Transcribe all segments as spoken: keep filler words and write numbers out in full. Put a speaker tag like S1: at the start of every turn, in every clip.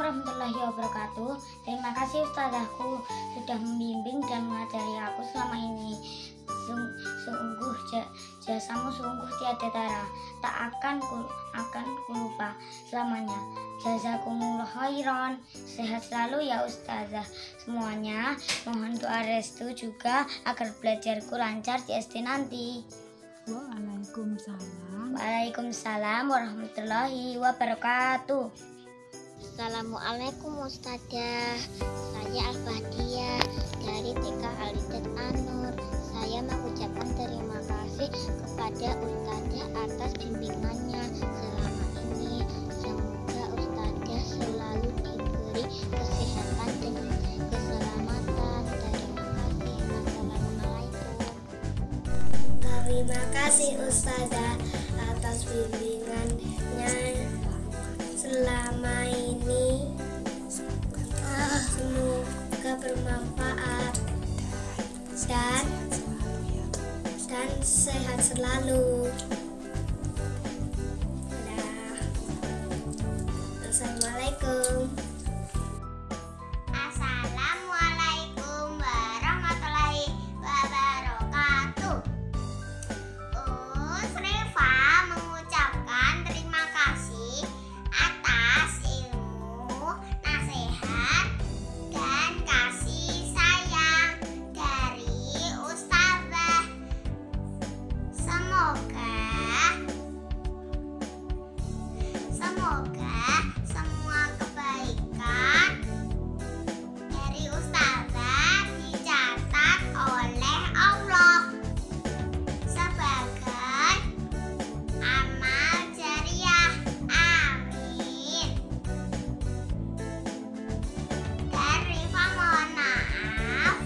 S1: warahmatullahi wabarakatuh. Terima kasih ustazahku sudah membimbing dan mengajari aku selama ini. Sungguh jasamu sungguh tiada tara, tak akan ku, akan ku lupa selamanya. Jazakumullah khairan. Sehat selalu ya ustazah semuanya. Mohon doa restu juga agar belajarku lancar di S D nanti.
S2: Waalaikumsalam.
S1: Waalaikumsalam warahmatullahi wabarakatuh.
S3: Assalamualaikum Ustazah. Saya Al-Fahdiah dari T K Alidat Anur. Saya mengucapkan terima kasih kepada Ustazah atas bimbingannya selama ini. Semoga Ustazah selalu diberi kesehatan dan keselamatan. Terima kasih. Assalamualaikum.
S4: Terima kasih Ustazah atas bimbingannya selama ini. Semoga bermanfaat dan dan sehat selalu. Nah, Assalamualaikum.
S3: Assalamualaikum warahmatullahi wabarakatuh. Us Reva mengucapkan terima kasih atas ilmu, nasihat, dan kasih sayang dari Ustazah. Semoga Semoga semua kebaikan dari Ustazah dicatat oleh Allah sebagai amal jariah. Amin. Dan Rifa mohon maaf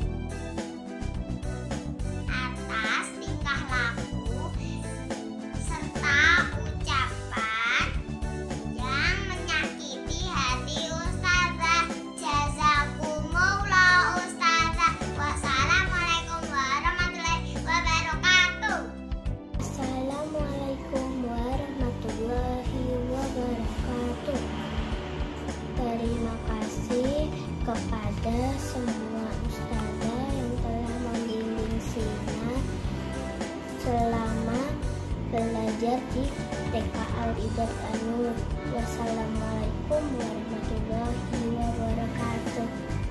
S3: atas tingkah laku serta ucapan yang menyakiti hati Ustazah. Jazakumullah Ustazah. Wassalamualaikum warahmatullahi wabarakatuh.
S4: Assalamualaikum warahmatullahi wabarakatuh. Terima kasih kepada semua ustazah yang telah membimbing Sina selama belajar di T K Alidat Anur. Wassalamualaikum warahmatullahi wabarakatuh.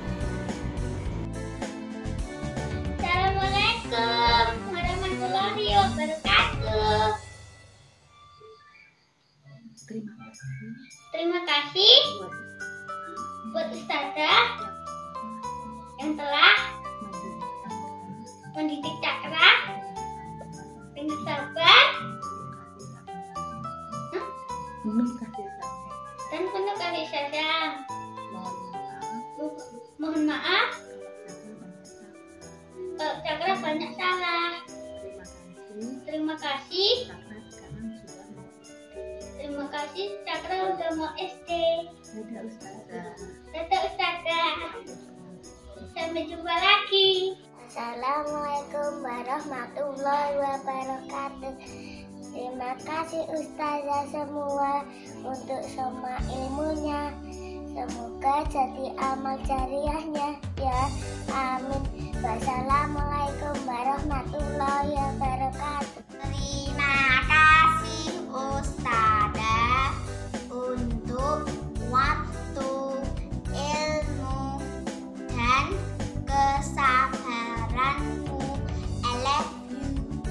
S3: Assalamualaikum warahmatullahi wabarakatuh.
S2: Terima kasih
S3: Terima kasih
S2: buat
S3: buat Ustazah yang telah mendidik Cakra dengan sabar
S2: penuh kasih sayang.
S3: dan penuh kasih sayang.
S2: Mohon
S3: Mohon
S2: maaf
S3: maaf
S2: kalau Cakra
S3: kalau Cakra
S2: banyak salah.
S3: banyak salah.
S2: Terima kasih
S3: Terima kasih.
S2: karena sekarang sudah mau
S3: Terima kasih Cakra udah mau S D.
S2: Dadah Ustazah.
S3: Dadah Ustazah. Sampai jumpa lagi.
S4: Assalamualaikum warahmatullahi wabarakatuh. Terima kasih ustazah semua untuk semua ilmunya. Semoga jadi amal jariahnya ya. Amin. Wassalamualaikum warahmatullahi wabarakatuh.
S3: Terima kasih Ustazah untuk waktu, ilmu, dan kesabaranmu. I love you.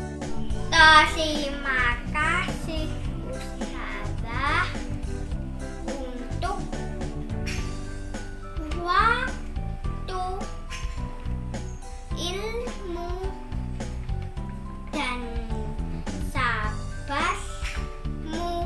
S3: Terima kasih Ustazah untuk waktu, ilmu, dan sabarmu.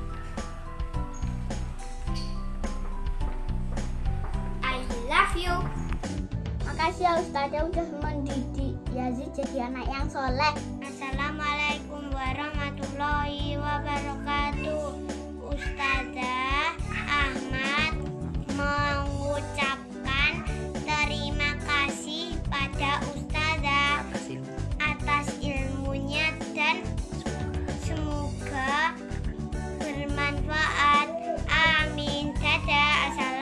S3: I love you. Makasih ya Ustazah udah mendidik Yazid jadi anak yang soleh. Assalamualaikum warahmatullahi wabarakatuh. Ustazah Ahmad mengucapkan terima kasih pada Ustazah atas ilmunya dan semoga bermanfaat. Amin. Dadah. Assalamualaikum.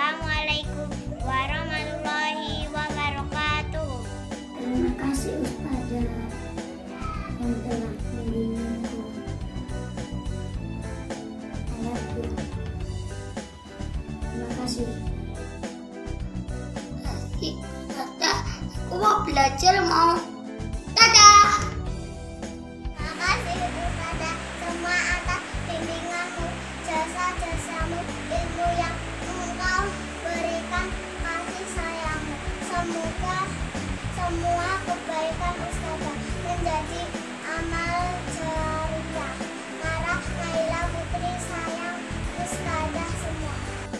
S4: jasa jasamu, ilmu yang engkau berikan, kasih sayangmu. Semoga semua kebaikan Ustazah menjadi amal jariah. Nara, Naila, Putri, sayang Ustazah semua.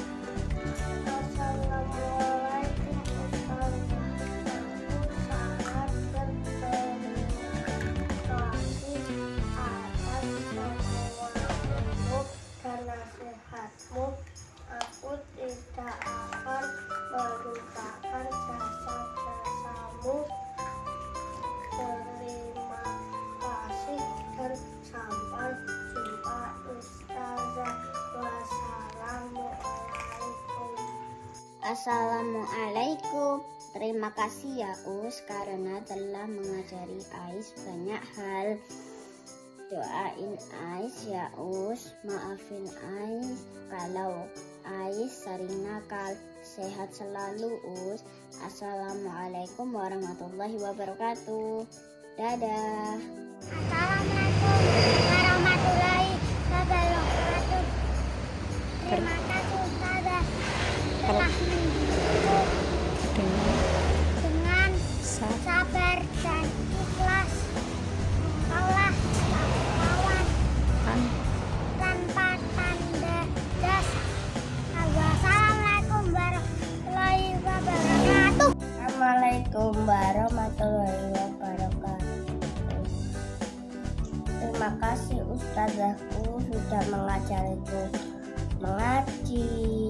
S4: Assalamualaikum Ustazah. Aku sangat berterima kasih atas semua ilmu dan nasihatmu. Aku tidak akan melupakan jasa-jasamu. Terima kasih dan sampai jumpa Ustazah. Wassalamualaikum.
S1: Assalamualaikum. Terima kasih ya Us karena telah mengajari Ais banyak hal. Doain Ais ya Us, maafin Ais kalau Ais sering nakal. Sehat selalu Us. Assalamualaikum warahmatullahi wabarakatuh. Dadah.
S4: Assalamualaikum warahmatullahi wabarakatuh. Terima kasih Ustazah telah mendidikku dengan sabar dan ikhlas. Allah kawan tanpa tanda jasa. Wassalamualaikum warahmatullahi wabarakatuh. Assalamualaikum warahmatullahi wabarakatuh. Terima kasih Ustazahku sudah mengajariku mengaji,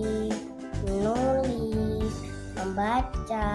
S4: menulis, membaca,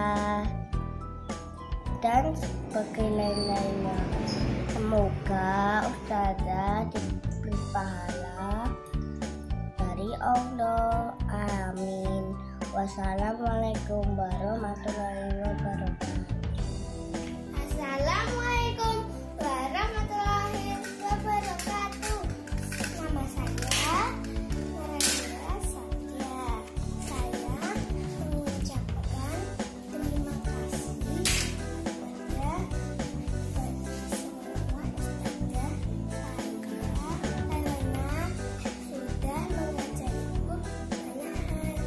S4: dan sebagainya. Semoga Ustazah diberi pahala dari Allah. Amin. Wassalamualaikum warahmatullahi wabarakatuh. Assalamualaikum warahmatullahi wabarakatuh. Nama saya Nara Satya. Saya mengucapkan terima kasih kepada semua Ustazah saya karena sudah mengajariku banyak hal.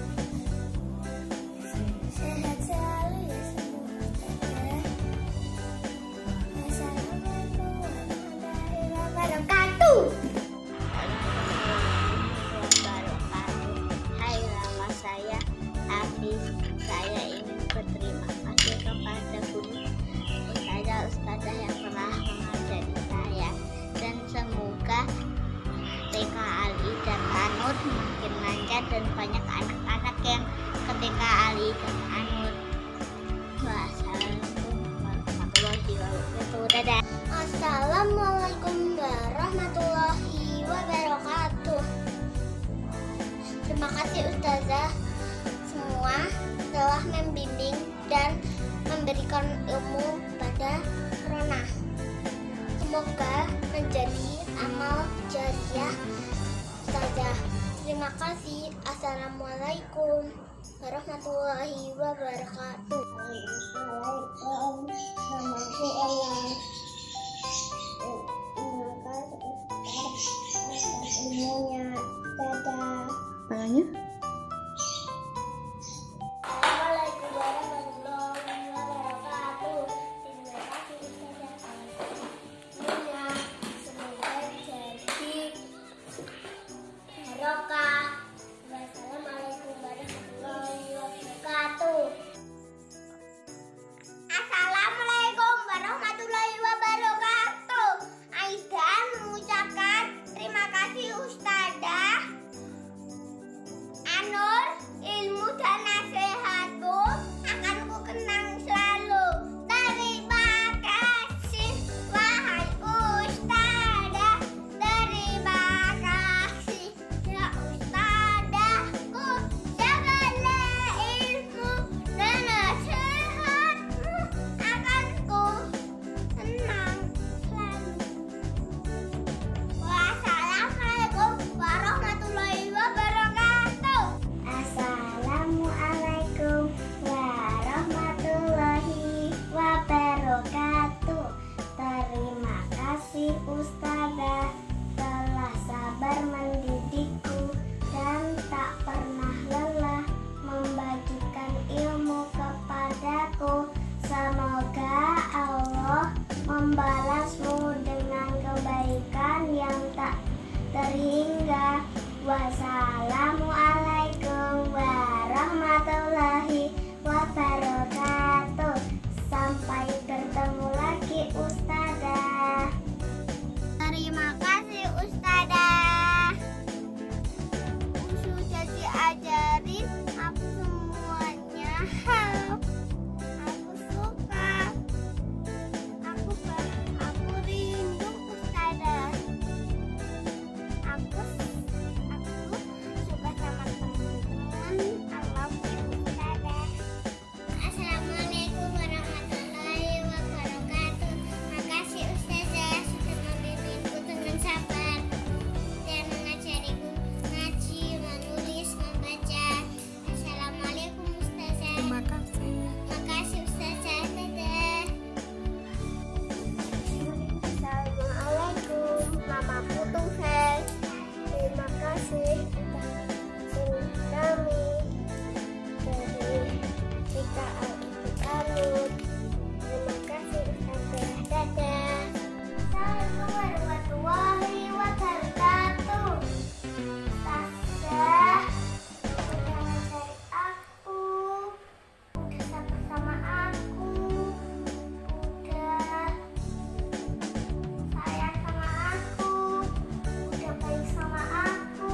S4: Sehat selalu ya semua Ustazah. Assalamualaikum warahmatullahi wabarakatuh.
S3: Hai, nama saya Hafiz. Saya ingin berterima kasih kepada guru ustazah-ustazah yang telah mengajari saya, dan semoga T K Ali dan Anur makin lancar dan banyak anak-anak yang ke T K Ali dan Anur. Wassalamualaikum warahmatullahi wabarakatuh. Dadah.
S4: Assalamualaikum warahmatullahi wabarakatuh. Terima kasih Ustazah semua telah membimbing dan memberikan ilmu pada Rona. Semoga menjadi amal jariah Ustazah. Terima kasih. Assalamualaikum warahmatullahi wabarakatuh. Waalaikumsalam. Namaku Allah. Terima kasih atas ilmunya. Dadah.
S2: Apanya?
S4: Assalamualaikum warahmatullahi wabarakatuh. Terima kasih Ustazah atas ilmunya. Semoga jadi barokah. Wassalamualaikum warahmatullahi wabarakatuh. Assalamualaikum warahmatullahi wabarakatuh. terhingga. Wassalamualaikum warahmatullahi wabarakatuh. Sampai bertemu lagi Ustazah.
S3: Terima kasih Ustazah. Sudah diajarin aku semuanya hal. Aku suka. Aku ber- aku rindu Ustazah. Aku aku suka sama teman-teman. I love you Ustazah. Assalamualaikum warahmatullahi wabarakatuh. Makasih Ustazah sudah membimbingku dengan sabar dan mengajariku ngaji, menulis, membaca. Assalamualaikum Ustazah. Terima kasih. Makasih Ustazah. Dadah.
S4: Assalamualaikum Mamaku Tuhan. Terima kasih kami dari kita Al-Ibu Kanut. Terima kasih Ustazah. Dadah. Assalamualaikum warahmatullahi wabarakatuh. Ustazah udah ngajari aku, udah sabar sama aku, udah sayang sama aku, udah baik sama aku.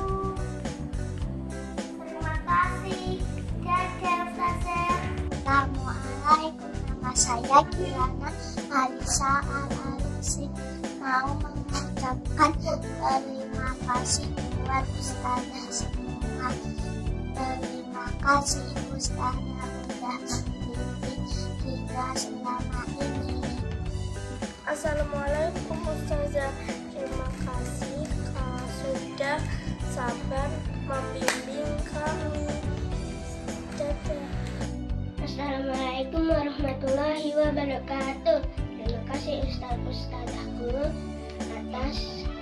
S4: Terima kasih. Dadah Ustazah.
S3: Assalamualaikum, nama saya Kirana Alisa Al-Alisi. Mau mengucapkan terima kasih buat Ustazah semua. Terima kasih Ustazah sudah membimbing kita selama ini.
S4: Assalamualaikum Ustazah. Terima kasih kau sudah sabar membimbing kami. Dadah. Assalamualaikum warahmatullahi wabarakatuh. Terima kasih Ustaz Ustazahku atas